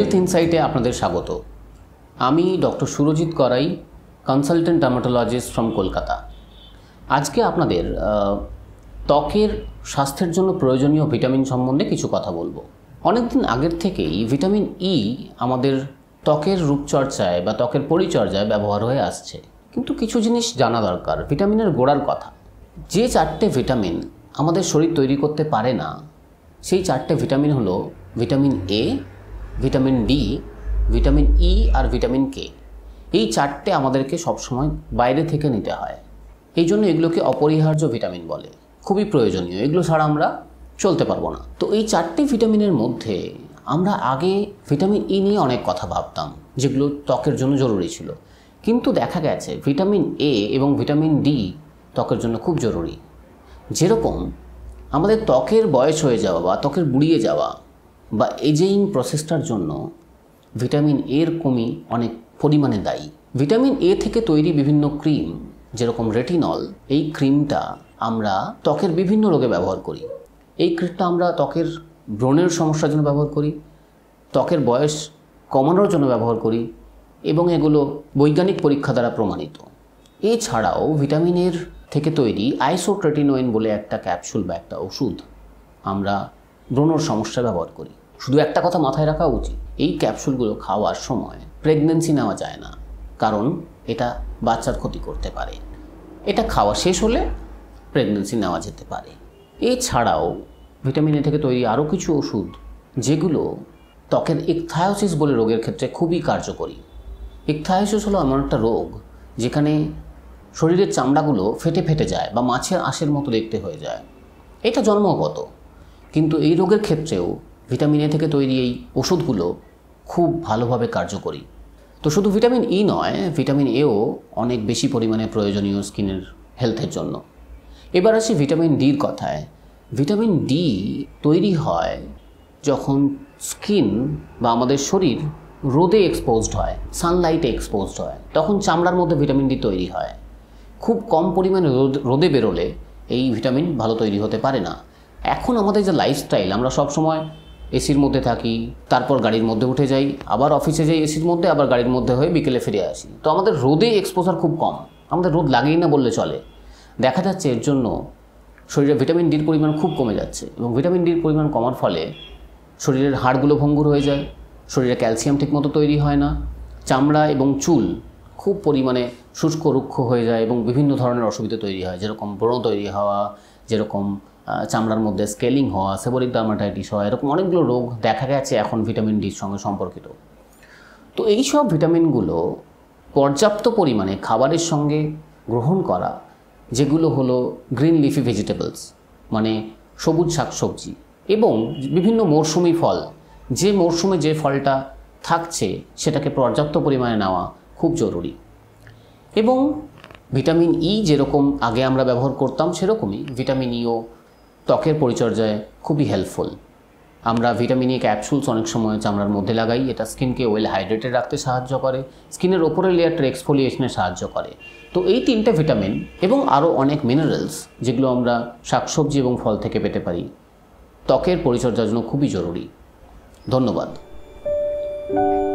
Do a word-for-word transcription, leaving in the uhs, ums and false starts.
Health ইনসাইটে আপনাদের স্বাগত। আমি ডক্টর সুরজিৎ করাই, কনসালটেন্ট ডার্মাটোলজিস্ট ফ্রম কলকাতা। আজকে আপনাদের ত্বকের স্বাস্থ্যের জন্য প্রয়োজনীয় ভিটামিন সম্বন্ধে কিছু কথা বলবো। অনেকদিন আগের থেকেই ভিটামিন ই আমাদের ত্বকের রূপচর্চায় বা ত্বকের পরিচর্যায় ব্যবহার হয়ে আসছে, কিন্তু কিছু জিনিস জানা দরকার ভিটামিনের গোড়ার কথা। যে চারটে ভিটামিন আমাদের শরীর তৈরি করতে পারে না, সেই চারটে ভিটামিন হলো vitamin A, vitamin D, vitamin E আর ভিটামিন কে। এই চারটে আমাদেরকে সবসময় বাইরে থেকে নিতে হয়, এই জন্য এগুলোকে অপরিহার্য ভিটামিন বলে, খুবই প্রয়োজনীয়। এগুলো ছাড়া আমরা চলতে পারবো না। তো এই চারটে ভিটামিনের মধ্যে আমরা আগে ভিটামিন ই নিয়ে অনেক কথা ভাবতাম, যেগুলো ত্বকের জন্য জরুরি ছিল, কিন্তু দেখা গেছে ভিটামিন এ এবং ভিটামিন ডি ত্বকের জন্য খুব জরুরি। যেরকম আমাদের ত্বকের বয়স হয়ে যাওয়া বা ত্বকের বুড়িয়ে যাওয়া বা এজিং প্রসেসটার জন্য ভিটামিন এর কমি অনেক পরিমাণে দায়ী। ভিটামিন এ থেকে তৈরি বিভিন্ন ক্রিম, যেরকম রেটিনল, এই ক্রিমটা আমরা ত্বকের বিভিন্ন রোগে ব্যবহার করি। এই ক্রিমটা আমরা ত্বকের ব্রণের সমস্যার জন্য ব্যবহার করি, ত্বকের বয়স কমানোর জন্য ব্যবহার করি, এবং এগুলো বৈজ্ঞানিক পরীক্ষা দ্বারা প্রমাণিত। এছাড়াও ভিটামিনের থেকে তৈরি আইসোট্রেটিনোইন বলে একটা ক্যাপসুল বা একটা ওষুধ আমরা ব্রণর সমস্যা ব্যবহার করি। শুধু একটা কথা মাথায় রাখা উচিত, এই ক্যাপসুলগুলো খাওয়ার সময় প্রেগন্যান্সি নেওয়া যায় না, কারণ এটা বাচ্চার ক্ষতি করতে পারে। এটা খাওয়া শেষ হলে প্রেগন্যান্সি নেওয়া যেতে পারে। এছাড়াও ভিটামিন এ থেকে তৈরি আরও কিছু ওষুধ, যেগুলো ত্বকের ইকথায়োসিস বলে রোগের ক্ষেত্রে খুবই কার্যকরী। ইকথায়োসিস হলো এমন একটা রোগ যেখানে শরীরের চামড়াগুলো ফেটে ফেটে যায় বা মাছের আঁশের মতো দেখতে হয়ে যায়। এটা জন্মগত, কিন্তু এই রোগের ক্ষেত্রেও ভিটামিন এ থেকে তৈরি এই ওষুধগুলো খুব ভালোভাবে কার্যকরী। তো শুধু ভিটামিন ই নয়, ভিটামিন এও অনেক বেশি পরিমাণে প্রয়োজনীয় স্কিনের হেলথের জন্য। এবার আসি ভিটামিন ডির কথায়। ভিটামিন ডি তৈরি হয় যখন স্কিন বা আমাদের শরীর রোদে এক্সপোজড হয়, সানলাইটে এক্সপোজড হয়, তখন চামড়ার মধ্যে ভিটামিন ডি তৈরি হয়। খুব কম পরিমাণে রোদ রোদে বেরোলে এই ভিটামিন ভালো তৈরি হতে পারে না। এখন আমাদের যে লাইফস্টাইল, আমরা সব সময় এসির মধ্যে থাকি, তারপর গাড়ির মধ্যে উঠে যাই, আবার অফিসে যাই এসির মধ্যে, আবার গাড়ির মধ্যে হয়ে বিকেলে ফিরে আসি। তো আমাদের রোদে এক্সপোজার খুব কম, আমাদের রোদ লাগেই না বললে চলে। দেখা যাচ্ছে এর জন্য শরীরে ভিটামিন ডির পরিমাণ খুব কমে যাচ্ছে, এবং ভিটামিন ডির পরিমাণ কমার ফলে শরীরের হাড়গুলো ভঙ্গুর হয়ে যায়, শরীরে ক্যালসিয়াম ঠিকমতো তৈরি হয় না, চামড়া এবং চুল খুব পরিমাণে শুষ্ক রুক্ষ হয়ে যায়, এবং বিভিন্ন ধরনের অসুবিধা তৈরি হয়, যেরকম ব্রণ তৈরি হওয়া, যেরকম চামড়ার মধ্যে স্কেলিং হওয়া, সেবোরিক ডার্মাটাইটিস হওয়া, এরকম অনেকগুলো রোগ দেখা গেছে এখন ভিটামিন ডির সঙ্গে সম্পর্কিত। তো এই সব ভিটামিনগুলো পর্যাপ্ত পরিমাণে খাবারের সঙ্গে গ্রহণ করা, যেগুলো হলো গ্রিন লিফি ভেজিটেবলস মানে সবুজ শাকসবজি, এবং বিভিন্ন মরশুমি ফল, যে মরশুমে যে ফলটা থাকছে সেটাকে পর্যাপ্ত পরিমাণে নেওয়া খুব জরুরি। এবং ভিটামিন ই যেরকম আগে আমরা ব্যবহার করতাম, সেরকমই ভিটামিন ইও ত্বকের পরিচর্যায় খুবই হেল্পফুল। আমরা ভিটামিন ই ক্যাপসুলস অনেক সময় চামড়ার মধ্যে লাগাই, এটা স্কিনকে ওয়েল হাইড্রেটেড রাখতে সাহায্য করে, স্কিনের ওপরের লেয়ারটার এক্সফোলিয়েশনে সাহায্য করে। তো এই তিনটে ভিটামিন এবং আরও অনেক মিনারেলস, যেগুলো আমরা শাকসবজি এবং ফল থেকে পেতে পারি, ত্বকের পরিচর্যার জন্য খুবই জরুরি। ধন্যবাদ।